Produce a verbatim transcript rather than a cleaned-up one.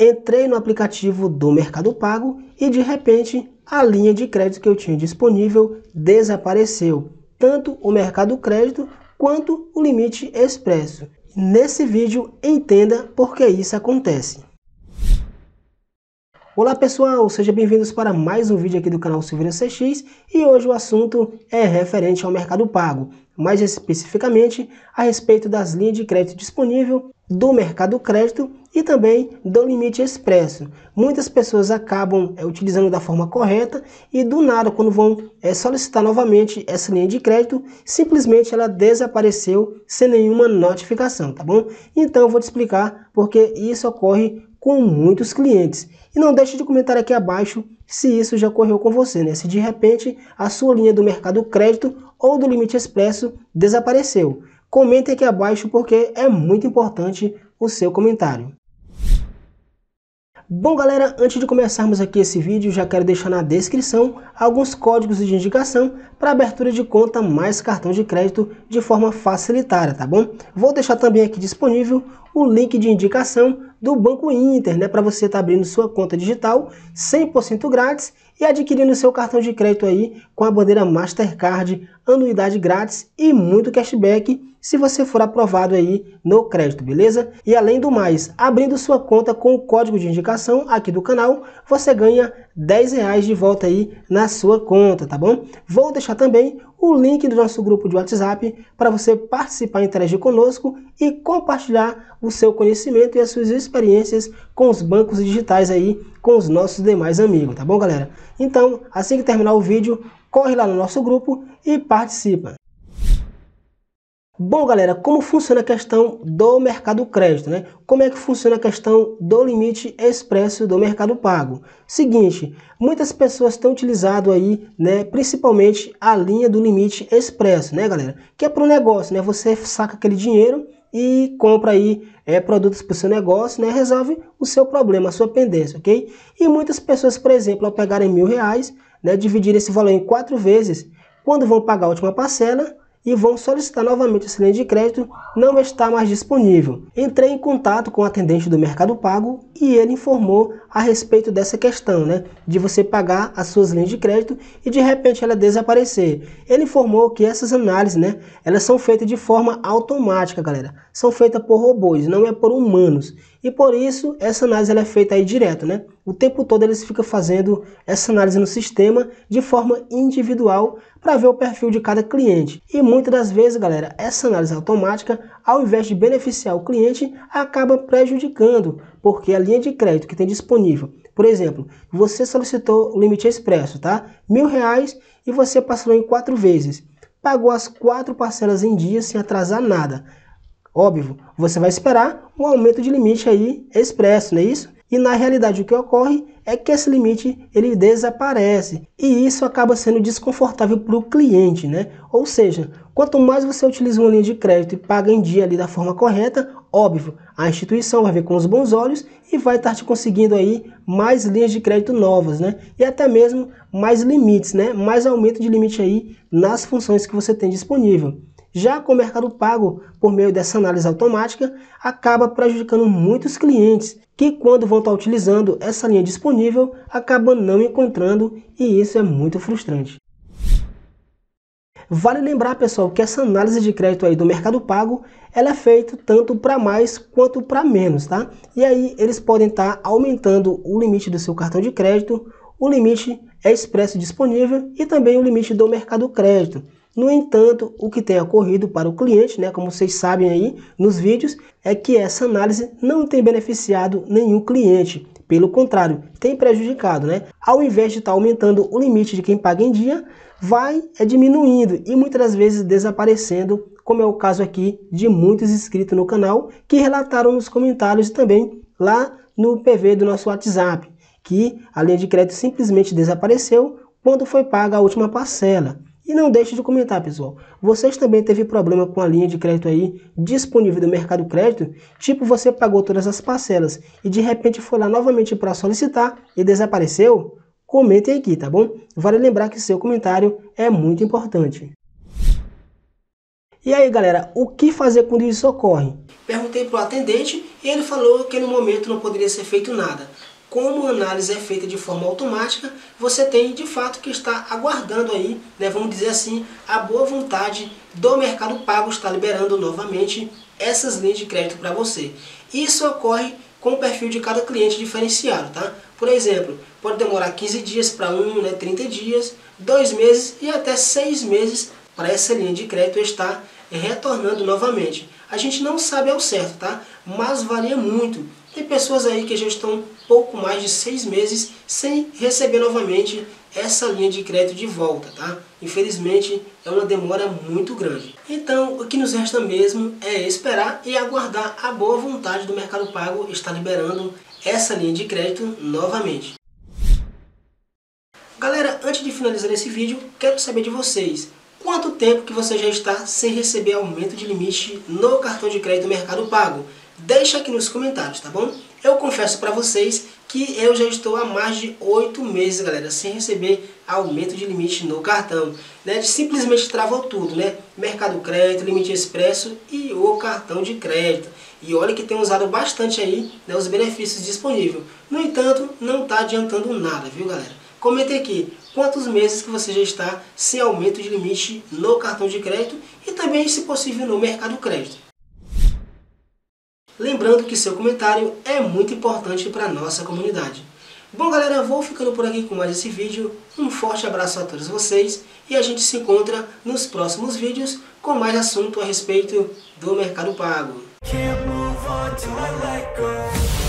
Entrei no aplicativo do Mercado Pago e de repente a linha de crédito que eu tinha disponível desapareceu. Tanto o Mercado Crédito quanto o limite expresso. Nesse vídeo entenda por que isso acontece. Olá pessoal, sejam bem-vindos para mais um vídeo aqui do canal Silveira C X e hoje o assunto é referente ao Mercado Pago, mais especificamente a respeito das linhas de crédito disponível do Mercado Crédito e também do limite expresso. Muitas pessoas acabam é, utilizando da forma correta e do nada quando vão é, solicitar novamente essa linha de crédito, simplesmente ela desapareceu sem nenhuma notificação, tá bom? Então eu vou te explicar porque isso ocorre com muitos clientes. E não deixe de comentar aqui abaixo se isso já ocorreu com você, né? Se de repente a sua linha do Mercado Crédito ou do limite expresso desapareceu. Comente aqui abaixo porque é muito importante o seu comentário. Bom galera, antes de começarmos aqui esse vídeo, já quero deixar na descrição alguns códigos de indicação para abertura de conta mais cartão de crédito de forma facilitada, tá bom? Vou deixar também aqui disponível o link de indicação do Banco Inter, né, para você estar tá abrindo sua conta digital cem por cento grátis e adquirindo seu cartão de crédito aí com a bandeira Mastercard, anuidade grátis e muito cashback se você for aprovado aí no crédito, beleza? E além do mais, abrindo sua conta com o código de indicação aqui do canal, você ganha dez reais de volta aí na sua conta, tá bom? Vou deixar também o link do nosso grupo de WhatsApp para você participar e interagir conosco e compartilhar o seu conhecimento e as suas experiências com os bancos digitais aí, com os nossos demais amigos, tá bom galera? Então, assim que terminar o vídeo, corre lá no nosso grupo e participa. Bom galera, como funciona a questão do Mercado Crédito, né? Como é que funciona a questão do limite expresso do Mercado Pago? Seguinte, muitas pessoas têm utilizado aí, né, principalmente a linha do limite expresso, né galera? Que é para o negócio, né? Você saca aquele dinheiro e compra aí é, produtos para o seu negócio, né? Resolve o seu problema, a sua pendência, ok? E muitas pessoas, por exemplo, ao pegarem mil reais, né, dividir esse valor em quatro vezes, quando vão pagar a última parcela, e vão solicitar novamente essa linha de crédito, não está mais disponível. Entrei em contato com o atendente do Mercado Pago e ele informou a respeito dessa questão, né, de você pagar as suas linhas de crédito e de repente ela desaparecer. Ele informou que essas análises, né, elas são feitas de forma automática, galera. São feitas por robôs, não é por humanos. E por isso essa análise ela é feita aí direto, né? O tempo todo eles ficam fazendo essa análise no sistema de forma individual para ver o perfil de cada cliente. E muitas das vezes, galera, essa análise automática, ao invés de beneficiar o cliente, acaba prejudicando, porque a linha de crédito que tem disponível, por exemplo, você solicitou o limite expresso, tá? Mil reais e você parcelou em quatro vezes. Pagou as quatro parcelas em dia sem atrasar nada. Óbvio, você vai esperar um aumento de limite aí expresso, não é isso? E na realidade o que ocorre é que esse limite ele desaparece e isso acaba sendo desconfortável para o cliente, né? Ou seja, quanto mais você utiliza uma linha de crédito e paga em dia ali da forma correta, óbvio, a instituição vai ver com os bons olhos e vai estar te conseguindo aí mais linhas de crédito novas, né? E até mesmo mais limites, né? Mais aumento de limite aí nas funções que você tem disponível. Já com o Mercado Pago, por meio dessa análise automática, acaba prejudicando muitos clientes que quando vão estar utilizando essa linha disponível, acabam não encontrando e isso é muito frustrante. Vale lembrar, pessoal, que essa análise de crédito aí do Mercado Pago, ela é feita tanto para mais quanto para menos, tá? E aí eles podem estar aumentando o limite do seu cartão de crédito, o limite expresso disponível e também o limite do Mercado Crédito. No entanto, o que tem ocorrido para o cliente, né, como vocês sabem aí nos vídeos, é que essa análise não tem beneficiado nenhum cliente. Pelo contrário, tem prejudicado, né? Ao invés de estar aumentando o limite de quem paga em dia, vai é, diminuindo e muitas das vezes desaparecendo, como é o caso aqui de muitos inscritos no canal que relataram nos comentários e também lá no P V do nosso WhatsApp, que a linha de crédito simplesmente desapareceu quando foi paga a última parcela. E não deixe de comentar, pessoal. Vocês também teve problema com a linha de crédito aí disponível do Mercado Crédito? Tipo, você pagou todas as parcelas e de repente foi lá novamente para solicitar e desapareceu? Comentem aqui, tá bom? Vale lembrar que seu comentário é muito importante. E aí, galera, o que fazer quando isso ocorre? Perguntei para o atendente E ele falou que no momento não poderia ser feito nada. Como a análise é feita de forma automática, você tem de fato que estar aguardando aí, né, vamos dizer assim, a boa vontade do Mercado Pago estar liberando novamente essas linhas de crédito para você. Isso ocorre com o perfil de cada cliente diferenciado, tá? Por exemplo, pode demorar quinze dias para um, né, trinta dias, dois meses e até seis meses para essa linha de crédito estar retornando novamente. A gente não sabe ao certo, tá? Mas varia muito. Tem pessoas aí que já estão pouco mais de seis meses sem receber novamente essa linha de crédito de volta, tá? Infelizmente é uma demora muito grande. Então o que nos resta mesmo é esperar e aguardar a boa vontade do Mercado Pago estar liberando essa linha de crédito novamente. Galera, antes de finalizar esse vídeo, quero saber de vocês. Quanto tempo que você já está sem receber aumento de limite no cartão de crédito Mercado Pago? Deixa aqui nos comentários, tá bom? Eu confesso para vocês que eu já estou há mais de oito meses, galera, sem receber aumento de limite no cartão. Né? Simplesmente travou tudo, né? Mercado Crédito, limite expresso e o cartão de crédito. E olha que tem usado bastante aí, né, os benefícios disponíveis. No entanto, não está adiantando nada, viu, galera? Comente aqui quantos meses que você já está sem aumento de limite no cartão de crédito e também, se possível, no Mercado Crédito. Lembrando que seu comentário é muito importante para a nossa comunidade. Bom, galera, vou ficando por aqui com mais esse vídeo. Um forte abraço a todos vocês e a gente se encontra nos próximos vídeos com mais assunto a respeito do Mercado Pago. Can't move on till I let go.